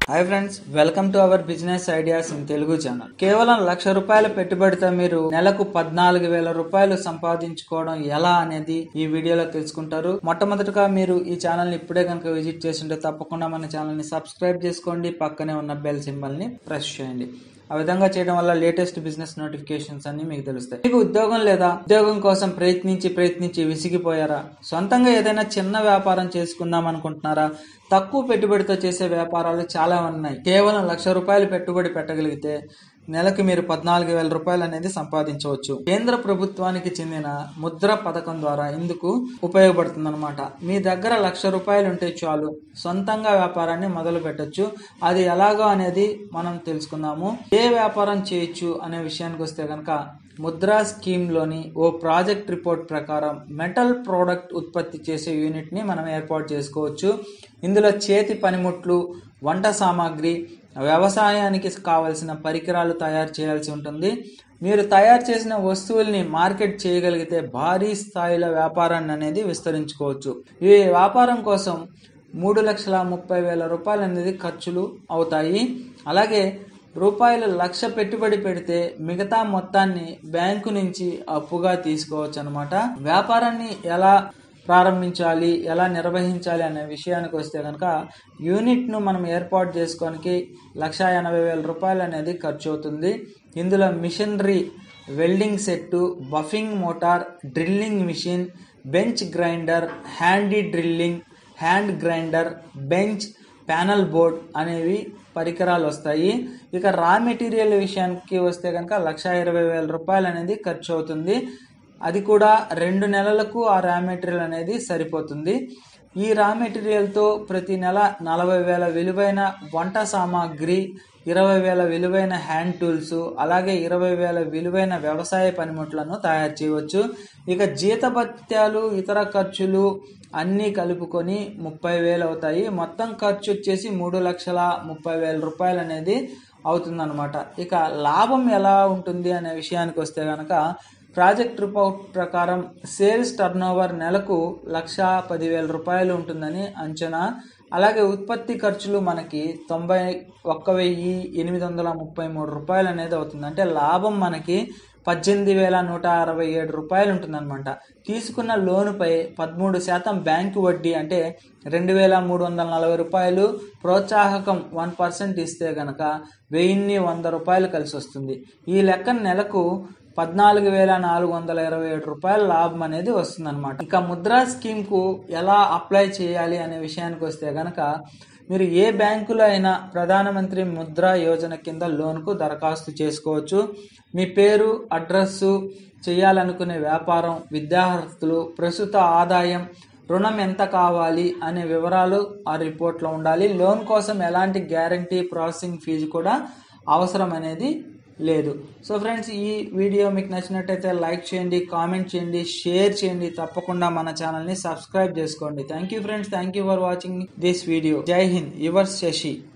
Hi friends, welcome to our business ideas in Telugu channel. కేవలం ₹1,00,000 పెట్టుబడితో మీరు నెలకు 14,000 రూపాయలు సంపాదించుకోవడం ఎలా అనేది ఈ వీడియోలో తెలుసుకుంటారు. మొట్టమొదటిగా మీరు ఈ ఛానల్ ని ఇప్పుడే కనుక విజిట్ చేస్తుంటే తప్పకుండా మన ఛానల్ ని సబ్స్క్రైబ్ చేసుకోండి. పక్కనే ఉన్న బెల్ సింబల్ ని ప్రెస్ చేయండి. ఆ విధంగా చేయడం వల్ల లేటెస్ట్ బిజినెస్ నోటిఫికేషన్స్ అన్ని మీకు తెలుస్తాయి. మీకు ఉద్యోగం లేదా ఉద్యోగం కోసం ప్రయత్నించి విసిగిపోయారా? సొంతంగా ఏదైనా చిన్న వ్యాపారం చేసుకుందాం అనుకుంటున్నారా? తక్కువ పెట్టుబడితో చేసే వ్యాపారాలు చాలా ఉన్నాయి. కేవలం ₹1,00,000 పెట్టుబడి పెట్టగలిగితే నెలకు మీరు 14,000 రూపాయలు అనేది సంపాదించవచ్చు. కేంద్ర ప్రభుత్వానికి చెందిన ముద్ర పథకం ద్వారా ఇందుకు ఉపయోగపడుతుంది అనమాట. మీ దగ్గర ₹1,00,000 ఉంటే చాలు, సొంతంగా వ్యాపారాన్ని మొదలు పెట్టచ్చు. అది ఎలాగో అనేది మనం తెలుసుకుందాము. ఏ వ్యాపారం చేయొచ్చు అనే విషయానికి వస్తే కనుక ముద్రా స్కీమ్ లోని ఓ ప్రాజెక్ట్ రిపోర్ట్ ప్రకారం మెటల్ ప్రోడక్ట్ ఉత్పత్తి చేసే యూనిట్ ని మనం ఏర్పాటు చేసుకోవచ్చు. ఇందులో చేతి పనిముట్లు, వంట సామాగ్రి, వ్యవసాయానికి కావలసిన పరికరాలు తయారు చేయాల్సి ఉంటుంది. మీరు తయారు చేసిన వస్తువుల్ని మార్కెట్ చేయగలిగితే భారీ స్థాయిలో వ్యాపారాన్ని అనేది విస్తరించుకోవచ్చు. ఈ వ్యాపారం కోసం ₹3,30,000 అనేది ఖర్చులు అవుతాయి. అలాగే ₹1,00,000 పెట్టుబడి పెడితే మిగతా మొత్తాన్ని బ్యాంకు నుంచి అప్పుగా తీసుకోవచ్చు అనమాట. వ్యాపారాన్ని ఎలా ప్రారంభించాలి, ఎలా నిర్వహించాలి అనే విషయానికి వస్తే కనుక యూనిట్ ను మనం ఏర్పాటు చేసుకోవడానికి ₹1,80,000 అనేది ఖర్చు అవుతుంది. ఇందులో machinery, welding set, buffing motor, drilling machine, bench grinder, handy drilling, hand grinder, bench, panel board అనేవి పరికరాలు వస్తాయి. ఇక రా మెటీరియల్ విషయానికి వస్తే కనుక ₹1,20,000 అనేది ఖర్చు అవుతుంది. అది కూడా 2 నెలలకు ఆ రా మెటీరియల్ అనేది సరిపోతుంది. ఈ రా మెటీరియల్ తో ప్రతి నెల 40,000 విలువైన వంట సామాగ్రి, 20,000 విలువైన హ్యాండ్ టూల్స్, అలాగే 20,000 విలువైన వ్యవసాయ పనిముట్లను తయారు చేయవచ్చు. ఇక జీతభత్యాలు, ఇతర ఖర్చులు అన్నీ కలుపుకొని 30,000 అవుతాయి. మొత్తం ఖర్చు వచ్చేసి ₹3,30,000 అనేది అవుతుందన్నమాట. ఇక లాభం ఎలా ఉంటుంది అనే విషయానికి వస్తే కనుక ప్రాజెక్ట్ రిపోర్ట్ ప్రకారం సేల్స్ టర్నోవర్ నెలకు ₹1,10,000 ఉంటుందని అంచనా. అలాగే ఉత్పత్తి ఖర్చులు మనకి ₹91,833 అనేది అవుతుంది. అంటే లాభం మనకి ₹18,167 ఉంటుందన్నమాట. తీసుకున్న లోనుపై 13% బ్యాంకు వడ్డీ అంటే ₹2,340, ప్రోత్సాహకం 1% ఇస్తే గనక ₹1,100 కలిసి వస్తుంది. ఈ లెక్క నెలకు ₹14,427 లాభం అనేది వస్తుంది అనమాట. ఇక ముద్రా స్కీమ్ కు ఎలా అప్లై చేయాలి అనే విషయానికి వస్తే గనక మీరు ఏ బ్యాంకులో అయినా ప్రధానమంత్రి ముద్రా యోజన కింద లోన్ కు దరఖాస్తు చేసుకోవచ్చు. మీ పేరు, అడ్రస్సు, చేయాలనుకునే వ్యాపారం, విద్యార్హతలు, ప్రస్తుత ఆదాయం, రుణం ఎంత కావాలి అనే వివరాలు ఆ రిపోర్ట్ లో ఉండాలి. లోన్ కోసం ఎలాంటి గ్యారంటీ, ప్రాసెసింగ్ ఫీజు కూడా అవసరం అనేది లేదు. సో ఫ్రెండ్స్, ఈ వీడియో మీకు నచ్చినట్టయితే లైక్ చేయండి, కామెంట్ చేయండి, షేర్ చేయండి. తప్పకుండా మన ఛానల్ ని సబ్స్క్రైబ్ చేసుకోండి. Thank you friends, thank you for watching this video. జై హింద్, యువర్ శశి.